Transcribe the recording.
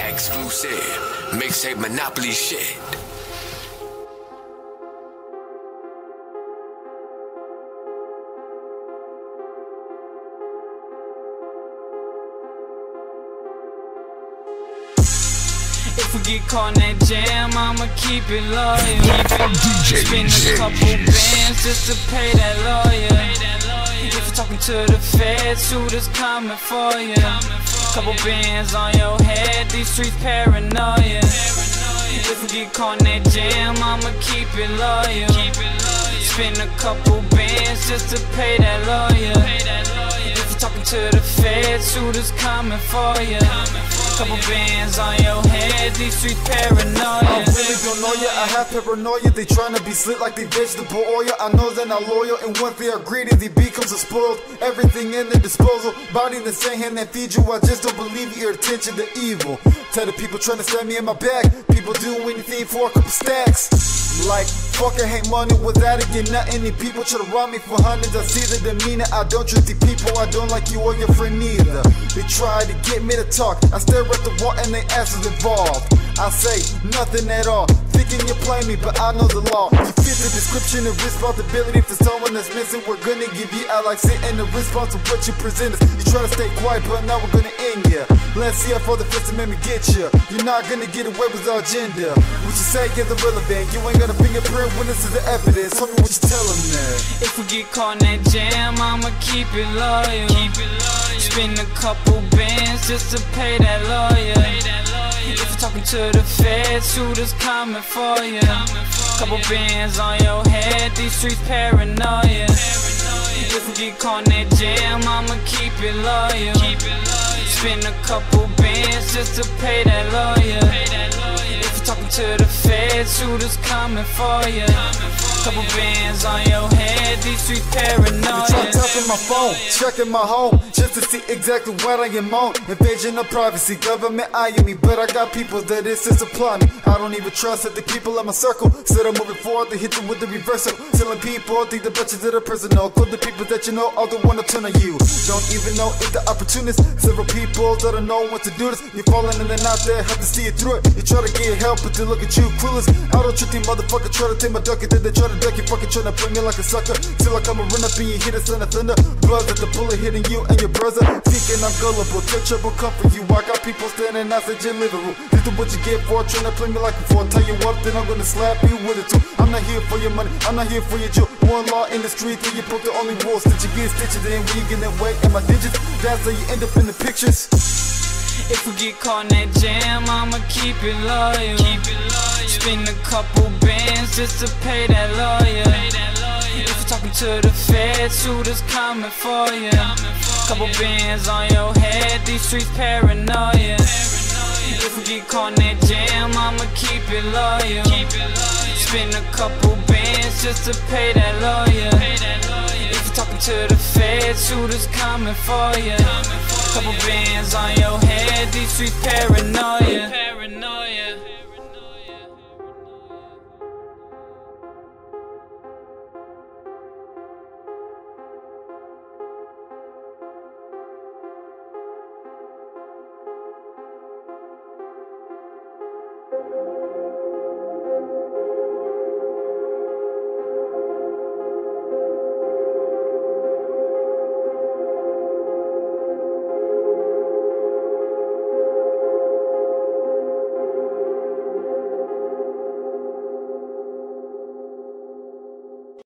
Exclusive mixtape Monopoly shit. If we get caught in that jam, I'ma keep it loyal. Spend a couple bands just to pay that lawyer. If you're talking to the feds, shooters coming for you. Couple bands on your head, these streets paranoia. If we get caught in that jam, I'ma keep it loyal. Spend a couple bands just to pay that lawyer. If you're talking to the feds, shooters coming for you. Couple bands on your head, these streets paranoia. I really don't know ya, I have paranoia. They tryna be slick like they vegetable oil. I know they're not loyal, and once they are greedy, they become so spoiled. Everything in their disposal, body the same hand that feed you. I just don't believe your attention to evil. Tell the people trying to stab me in my back, people do anything for a couple stacks. Like, fuck, I hate money without it, get nothing. And people try to rob me for hundreds. I see the demeanor, I don't treat the people. I don't like you or your friend neither. They try to get me to talk, I stare at the wall and they asses involved. I say nothing at all, thinking you play me, but I know the law. You fit the description of responsibility for someone that's missing. We're gonna give you out like sitting the response of what you present us. You try to stay quiet, but now we're gonna end ya. Let's see how far the First Amendment get ya. You're not gonna get away with our agenda. What you say is irrelevant, you ain't got a fingerprint when this is the evidence. Tell me what you tell them now. If we get caught in that jam, I'ma keep it loyal. Spend a couple bands just to pay that lawyer. If you're talking to the feds, shooters coming for you. Couple bands on your head, these streets paranoia. If we get caught in that jam, I'ma keep it loyal. Spend a couple bands just to pay that lawyer. If you're talking to the feds, shooters coming for you. Couple bands on your head, these streets paranoia. Try tapping my phone, checking my home, just to see exactly what I am on. Invasion of privacy, government eyeing me, but I got people that insist upon me. I don't even trust that the people in my circle. Instead of moving forward, they hit you with the reversal. Telling people, think the bunches that are personal. Call the people that you know, all the one to turn on you. Don't even know if the opportunists. Several people that don't know what to do this. You're falling and then out there, have to see it through it. You try to get help, but they look at you clueless. I don't treat these motherfuckers, try to take my duck, and then they try to duck you, fucking trying to play me like a sucker. Till I come and run up and you hit a son of thunder. Brother, the bullet hitting you and your brother. Thinking I'm gullible, take trouble, come for you. I got people standing outside your living room. This is what you get for trying to play me like before. Tell you what, then I'm gonna slap you with it too. I'm not here for your money, I'm not here for your joke. One law in the street, then you broke the only rules that you get stitches in. When you get that way and my digits, that's how you end up in the pictures. If we get caught in that jam, I'ma keep it loyal. Spend a couple bands just to pay that lawyer. If you're talking to the feds, shooters coming for you. Couple bands on your head, these streets paranoia. If we get caught in that jam, I'ma keep it loyal. Spend a couple bands just to pay that lawyer. If you're talking to the feds, shooters coming for you. Couple bands on your head, these streets paranoia.